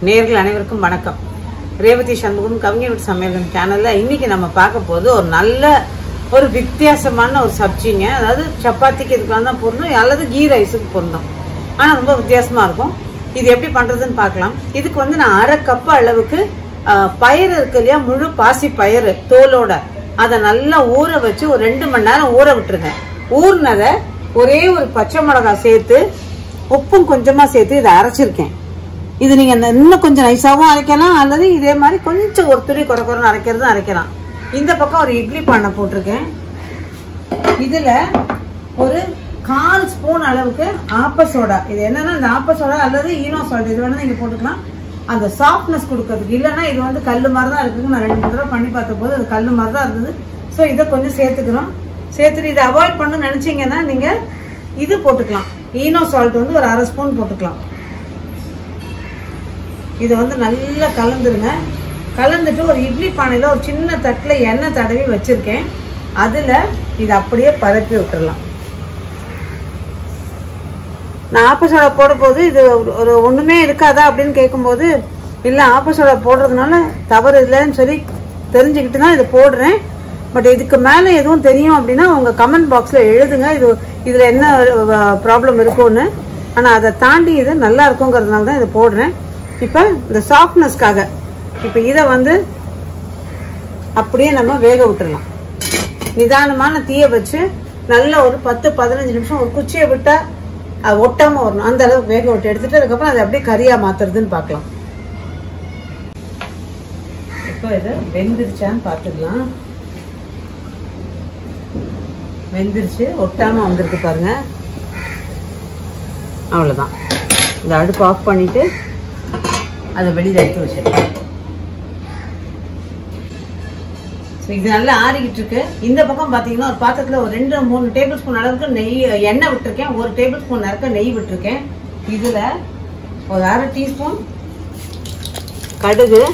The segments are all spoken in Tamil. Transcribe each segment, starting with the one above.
நேயர்கள் அனைவருக்கும் வணக்கம். ரேவதி சண்முகம் கவிஞர் வீட்டு சமையல் சேனல்ல இன்னைக்கு நம்ம பார்க்க போது ஒரு நல்ல ஒரு வித்தியாசமான ஒரு சப்ஜிங்க. அதாவது சப்பாத்திக்கு இதுக்கெல்லாம் தான் பொருந்தும் அல்லது கீ ரைஸுக்கு பொருந்தும். ஆனா ரொம்ப வித்தியாசமா இருக்கும். இது எப்படி பண்றதுன்னு பார்க்கலாம். இதுக்கு வந்து நான் 1/2 கப் அளவுக்கு பயிர் இருக்கு இல்லையா, முழு பாசி பயிறு தோலோட, அதை நல்லா ஊற வச்சு ஒரு 2 மணி நேரம் ஊற விட்டுருங்க. ஊறினதை ஒரே ஒரு பச்சை மிளகாய் சேர்த்து உப்பும் கொஞ்சமா சேர்த்து இதை அரைச்சிருக்கேன். இது நீங்க இன்னும் கொஞ்சம் நைஸாவும் அரைக்கலாம் அல்லது இதே மாதிரி கொஞ்சம் ஒரு துளி குறைன்னு அரைக்கிறதும் அரைக்கலாம். இந்த பக்கம் ஒரு இட்லி பானை போட்டிருக்கேன். இதுல ஒரு 1/4 ஸ்பூன் அளவுக்கு ஆப்ப சோடா. இது என்னன்னா இந்த ஆப்ப சோடா அல்லது ஈனோ சால்ட் இது வேணா நீங்க போட்டுக்கலாம், அந்த சாஃப்ட்னஸ் கொடுக்கறதுக்கு. இல்லைன்னா இது வந்து கல்லு மாதிரி தான் இருக்குங்க. நான் 2 தடவை பண்ணி பார்த்த போது அது கல்லு மாதிரி தான் இருந்தது. ஸோ இதை கொஞ்சம் சேர்த்துக்கிறோம். சேர்த்துட்டு இதை அவாய்ட் பண்ண நினைச்சீங்கன்னா நீங்க இது போட்டுக்கலாம். ஈனோ சால்ட் வந்து ஒரு 1/2 ஸ்பூன் போட்டுக்கலாம். இதை வந்து நல்லா கலந்துருங்க. கலந்துட்டு ஒரு இட்லி பானையில ஒரு சின்ன தட்டுல எண்ணெய் தடவி வச்சிருக்கேன். அதுல இதை அப்படியே பரப்பி விட்டுறலாம். நான் ஆப்ப சோடா போட போது இது ஒரு ஒண்ணுமே இருக்காதா அப்படின்னு கேட்கும்போது, இல்ல ஆப்ப சோடா போடுறதுனால தவறு இல்லைன்னு சொல்லி தெரிஞ்சுக்கிட்டு தான் இதை போடுறேன். பட் இதுக்கு மேல எதுவும் தெரியும் அப்படின்னா உங்க கமெண்ட் பாக்ஸ்ல எழுதுங்க, இதுல என்ன ப்ராப்ளம் இருக்கும்னு. ஆனா அதை தாண்டி இது நல்லா இருக்குங்கிறதுனால தான் இதை போடுறேன். இப்ப இந்த சாஃப்ட்னஸ்க்காக இப்ப இதை வந்து அப்படியே நம்ம வேக விட்டுறலாம். நிதானமான தீய வச்சு நல்ல ஒரு 10-15 நிமிஷம் ஒரு குச்சியை விட்டா ஒட்டாம வரணும், அந்த அளவுக்கு வேக விட்டு எடுத்துட்டு அதுக்கப்புறம் அதை அப்படியே கறியா மாத்துறதுன்னு பார்க்கலாம். இப்போ இது வெந்துருச்சான்னு பார்த்துக்கலாம். வெந்துருச்சு, ஒட்டாம வந்திருக்கு பாருங்க. அவ்வளவுதான். இந்த அடுப்பு ஆஃப் பண்ணிட்டு அதை வெளியில எடுத்து வச்சிருக்கேன். இது நல்லா ஆறிக்கிட்டு இருக்கு. இந்த பக்கம் பாத்தீங்கன்னா ஒரு பாத்திரத்துல ஒரு 2-3 டேபிள் ஸ்பூன் அளவுக்கு எண்ணெய் விட்டுருக்கேன். 1 டேபிள் ஸ்பூன் அளவுக்கு நெய் விட்டுருக்கேன். இதுல ஒரு 1/2 டீஸ்பூன் கடுகு,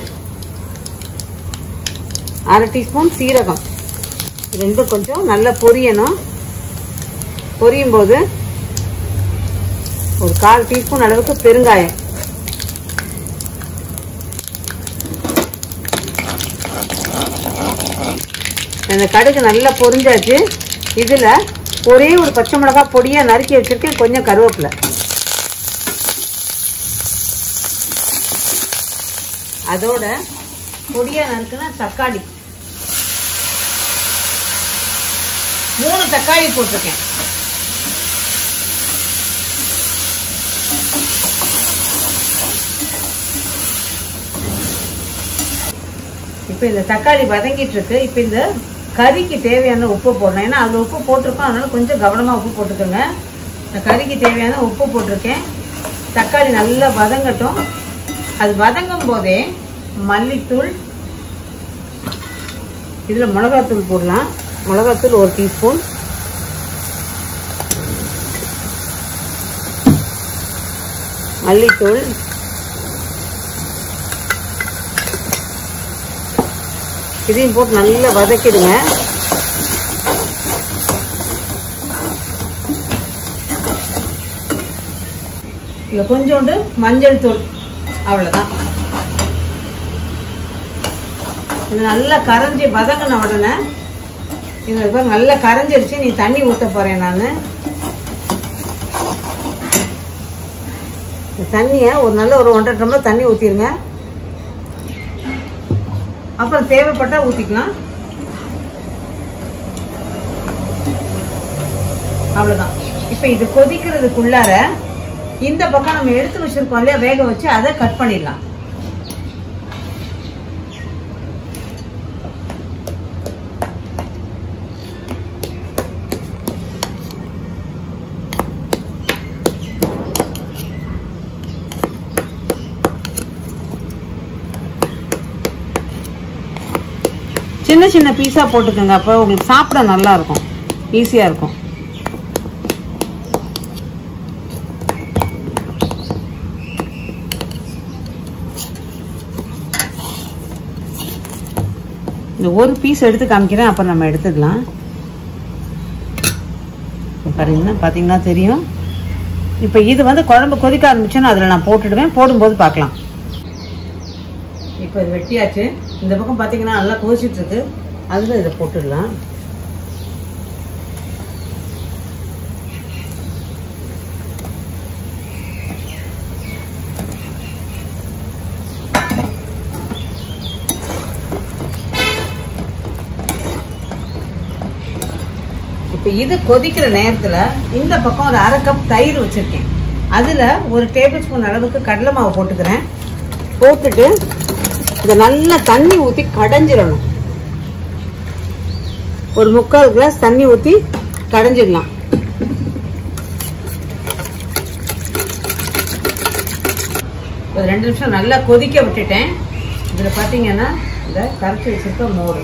1/2 டீஸ்பூன் சீரகம், ரெண்டும் கொஞ்சம் நல்லா பொரியணும். பொரியும் போது ஒரு 1/4 டீஸ்பூன் அளவுக்கு பெருங்காயம், இந்த கடுகு நல்லா பொரிஞ்சாச்சு. இதுல ஒரே ஒரு பச்சை மிளகாய் பொடியா நறுக்கி வச்சிருக்கேன், கொஞ்சம் கருவேப்பிலை, அதோட பொடியா நறுக்குன தக்காளி, 3 தக்காளி போட்டிருக்கேன். இப்ப இந்த தக்காளி வதங்கிட்டு இருக்கு. இப்ப இந்த கறிக்கு தேவையான உப்பு போடணும். ஏன்னா அதுல உப்பு போட்டிருக்கோம், அதனால கொஞ்சம் கவனமா உப்பு போட்டுக்கோங்க. இந்த கறிக்கு தேவையான உப்பு போட்டிருக்கேன். தக்காளி நல்லா வதங்கட்டும். அது வதங்கும் போதே மல்லித்தூள், இதுல மிளகாத்தூள் போடலாம். மிளகாத்தூள் 1 டீஸ்பூன், மல்லித்தூள், இதையும் போட்டு நல்லா வதக்கிடுங்க. இதுல கொஞ்சோண்டு மஞ்சள் தூள், அவ்வளவுதான். இது நல்லா கரைஞ்சி வதங்கின உடனே இது நல்லா கரைஞ்சிருச்சு. நீ தண்ணி ஊத்த போறேன் நானு. தண்ணிய ஒரு நல்ல ஒரு 1.5 டம்ளர் தண்ணி ஊத்திருங்க. அப்புறம் தேவைப்பட்டா ஊத்திக்கலாம். அவ்வளவுதான். இப்ப இது கொதிக்கிறதுக்குள்ளார இந்த பக்கம் நம்ம எடுத்து வச்சிருக்கோம் இல்லையா, வேக வச்சு அதை கட் பண்ணிடலாம். சின்ன சின்ன பீஸா போட்டுக்கோங்க, அப்போ உங்களுக்கு சாப்பிட நல்லா இருக்கும், ஈஸியா இருக்கும். இந்த ஒரு பீஸ் எடுத்து காமிக்கிறேன், அப்புறம் நம்ம எடுத்துக்கலாம். பாத்தீங்கன்னா தெரியும். இப்போ இது வந்து குழம்பு கொதிக்க ஆரம்பிச்சுன்னா அதில் நான் போட்டுடுவேன். போடும்போது பார்க்கலாம். இப்போ இது வெட்டியாச்சு. இந்த பக்கம் பார்த்தீங்கன்னா நல்லா கொதிச்சிட்டு இருக்கு. அதில் இதை போட்டுடலாம். இப்போ இது கொதிக்கிற நேரத்தில் இந்த பக்கம் ஒரு 1/2 கப் தயிர் வச்சிருக்கேன். அதில் ஒரு டேபிள் ஸ்பூன் அளவுக்கு கடலை மாவு போட்டுக்கிறேன். போட்டுட்டு இதை நல்லா தண்ணி ஊற்றி கடைஞ்சிடணும். ஒரு 3/4 கிளாஸ் தண்ணி ஊற்றி கடைஞ்சிடலாம். ஒரு 2 நிமிஷம் நல்லா கொதிக்க விட்டுட்டேன். இதில் பார்த்தீங்கன்னா இந்த கரைச்சி வச்சிருக்க மோர்,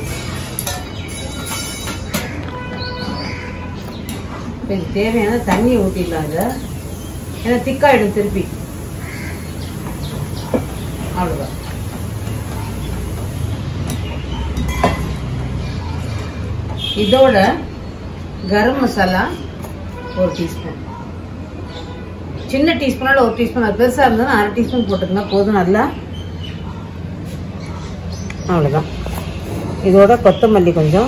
தேவையான தண்ணியை ஊற்றிடலாங்க. ஏன்னா திக்காயிடும் திருப்பி. அவ்வளோதான். இதோட கரம் மசாலா 1 டீஸ்பூன், சின்ன டீஸ்பூனால 1 டீஸ்பூன், அது பெருசாக இருந்தாலும் 1/2 டீஸ்பூன் போட்டுக்கங்க போதும். நல்லா அவ்வளோதான். இதோட கொத்தமல்லி கொஞ்சம்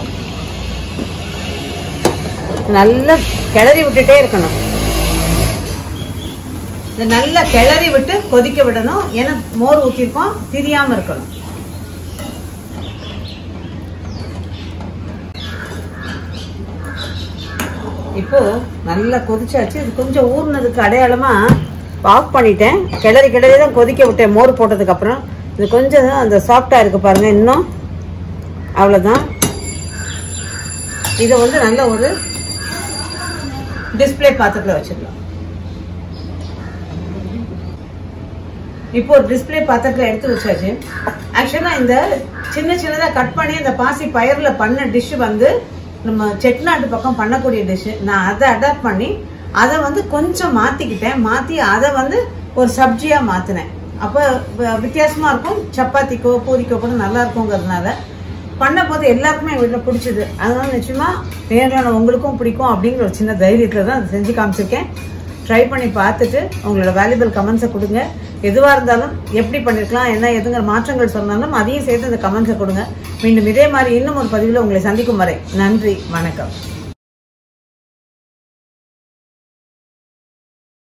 நல்லா கிளறி விட்டுட்டே இருக்கணும். இதை நல்லா கிளறி விட்டு கொதிக்க விடணும். ஏன்னா மோர் ஊற்றிருக்கோம், திரியாம இருக்கணும். இப்போ நல்லா கொதிச்சாச்சு. இது கொஞ்சம் ஊர்னதுக்கு அடையாளமா ஆஃப் பண்ணிட்டேன். கிளறி கிளறி தான் கொதிக்க விட்டேன் மோர் போட்டதுக்கு அப்புறம். இது கொஞ்சம் அந்த சாஃப்டா இருக்கு பாருங்க இன்னும். அவ்வளவுதான். இதை வந்து நல்ல ஒரு டிஸ்பிளே பாத்திரத்தில் வச்சிடலாம். இப்போ ஒரு டிஸ்பிளே பாத்திரத்தில் எடுத்து வச்சாச்சு. ஆக்சுவலா இந்த சின்ன சின்னதா கட் பண்ணி இந்த பாசி பயிர்ல பண்ண டிஷ் வந்து நம்ம செட்டிநாட்டு பக்கம் பண்ணக்கூடிய டிஷ். நான் அதை அடாப்ட் பண்ணி அதை வந்து கொஞ்சம் மாத்திக்கிட்டேன். மாத்தி அதை வந்து ஒரு சப்ஜியா மாத்தினேன். அப்ப வித்தியாசமா இருக்கும். சப்பாத்திக்கோ பூரிக்கோ கூட நல்லா இருக்குங்கிறதுனால பண்ண போது எல்லாருக்குமே என் வீட்டில் பிடிச்சது. அதனால நிச்சயமா நேரில் உங்களுக்கும் பிடிக்கும் அப்படிங்கிற ஒரு சின்ன தைரியத்தில் தான் அதை செஞ்சு காமிச்சிருக்கேன். ட்ரை பண்ணி பார்த்துட்டு உங்களோட வேல்யூபிள் கமெண்ட்ஸை கொடுங்க. எதுவாக இருந்தாலும் எப்படி பண்ணிருக்கலாம், என்ன எதுங்கிற மாற்றங்கள் சொன்னாலும் அதையும் சேர்த்து இந்த கமெண்ட்ஸை கொடுங்க. மீண்டும் இதே மாதிரி இன்னும் ஒரு பதிவில் உங்களை சந்திக்கும் வரை நன்றி, வணக்கம்.